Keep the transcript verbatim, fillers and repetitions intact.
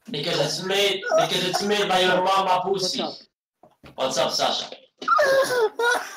Because it's made because it's made by your mama pussy. What's up? What's up, Sasha?